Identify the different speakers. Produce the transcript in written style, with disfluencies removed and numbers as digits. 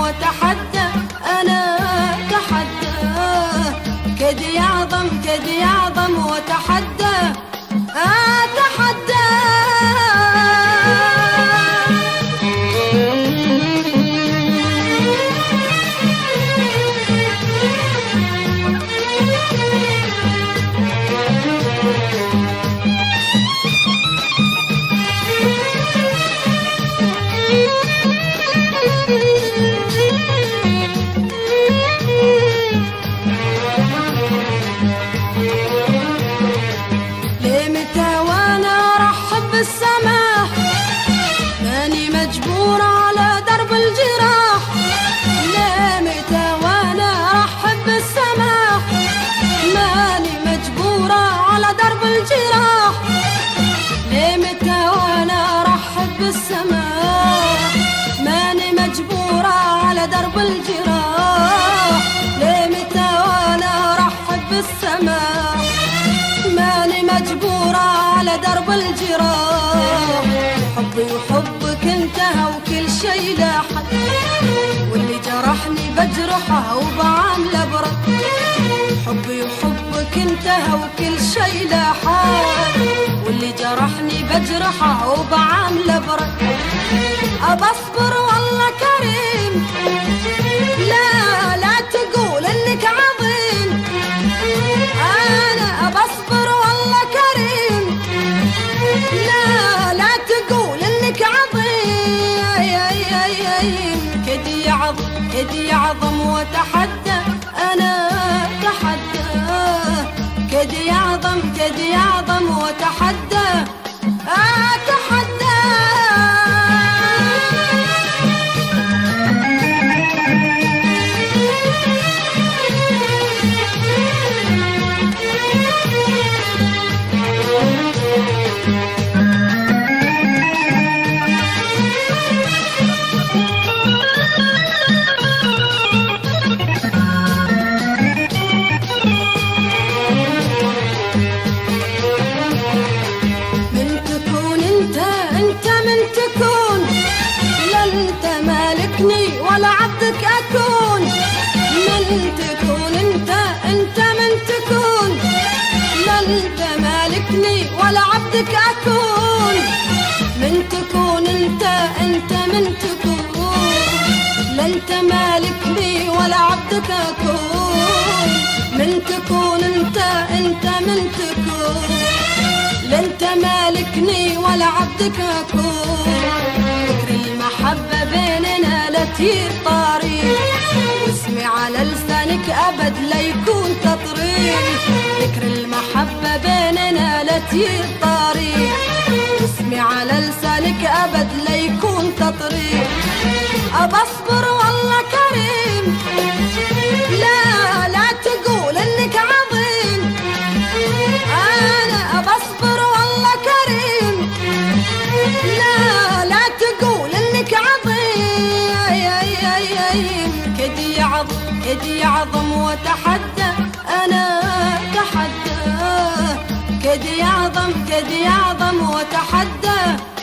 Speaker 1: وتحدى، أنا أتحداه، كد يعظم كد يعظم وتحدى أتحداه. لمتى وانا ارحب بالسماح، ماني مجبورة على درب الجراح. لمتى وانا ارحب بالسماح، ماني مجبورة على درب الجراح. لمتى وانا ارحب بالسماح، ماني مجبورة على درب الجراح. لمتى وانا ارحب بالسماح، ماني مجبورة على درب الجراح. حبي وحبك انتهى وكل شي لاحق، واللي جرحني بجرحه وبعامله برد. حبي وحبك انتهى وكل شي لاحق، واللي جرحني بجرحه وبعامله برد. أبصبر والله كريم، لا لا تقول انك عظيم. أنا أبصبر والله كريم، لا لا تقول انك عظيم. كد يعظم كد يعظم وتحدى، أنا أتحداه، كد يعظم كد يعظم وتحدى أتحداه. ولا عبدك أكون. من تكون أنت من تكون، لا أنت مالكني ولا عبدك أكون. من تكون أنت من تكون، لا أنت مالكني ولا عبدك أكون. من تكون أنت من تكون، لا أنت مالكني ولا عبدك أكون. فكر المحبة بيننا لا تطير طريق، واسمي على لسانك أبد لا يكون تطريق. ذكر المحبة بيننا لا تطير طريق، واسمي على لسانك أبد لا يكون تطريق. أبصبر والله كريم، لا لا تقول انك عظيم. أنا أبصبر والله كريم، لا لا تقول انك عظيم. كد يعظم كد يعظم وتحدى، أنا أتحداه، كد يعظم كد يعظم وتحدى